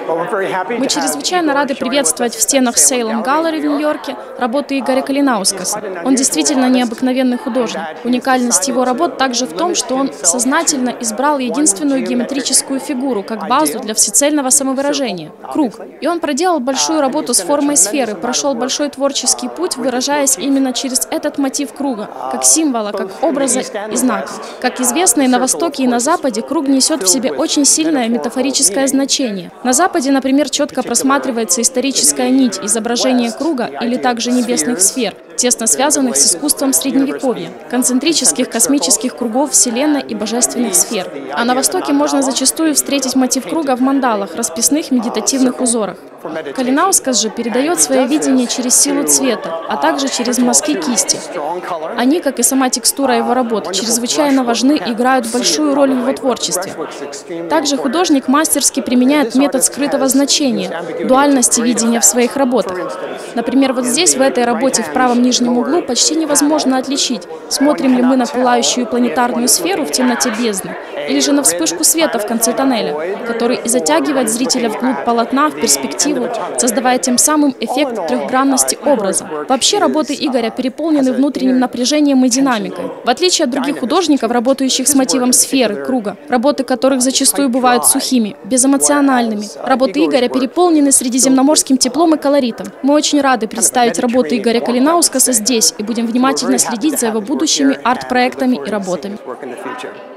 Мы чрезвычайно рады приветствовать в стенах Salem Gallery в Нью-Йорке работы Игоря Калинаускаса. Он действительно необыкновенный художник. Уникальность его работ также в том, что он сознательно избрал единственную геометрическую фигуру как базу для всецельного самовыражения – круг. И он проделал большую работу с формой сферы, прошел большой творческий путь, выражаясь именно через этот мотив круга, как символа, как образа и знака. Как известно, и на Востоке, и на Западе круг несет в себе очень сильное метафорическое значение. На Западе, например, четко просматривается историческая нить изображения круга или также небесных сфер, тесно связанных с искусством Средневековья, концентрических космических кругов Вселенной и божественных сфер. А на Востоке можно зачастую встретить мотив круга в мандалах, расписных медитативных узорах. Калинаускас же передает свое видение через силу цвета, а также через мазки кисти. Они, как и сама текстура его работ, чрезвычайно важны и играют большую роль в его творчестве. Также художник мастерски применяет метод скрытого значения, дуальности видения в своих работах. Например, вот здесь, в этой работе в правом нижнем углу, почти невозможно отличить, смотрим ли мы на пылающую планетарную сферу в темноте бездны, или же на вспышку света в конце тоннеля, который и затягивает зрителя вглубь полотна, в перспективу, создавая тем самым эффект трехгранности образа. Вообще работы Игоря переполнены внутренним напряжением и динамикой. В отличие от других художников, работающих с мотивом сферы, круга, работы которых зачастую бывают сухими, безэмоциональными, работы Игоря переполнены средиземноморским теплом и колоритом. Мы очень рады представить работы Игоря Калинаускаса здесь и будем внимательно следить за его будущими арт-проектами и работами.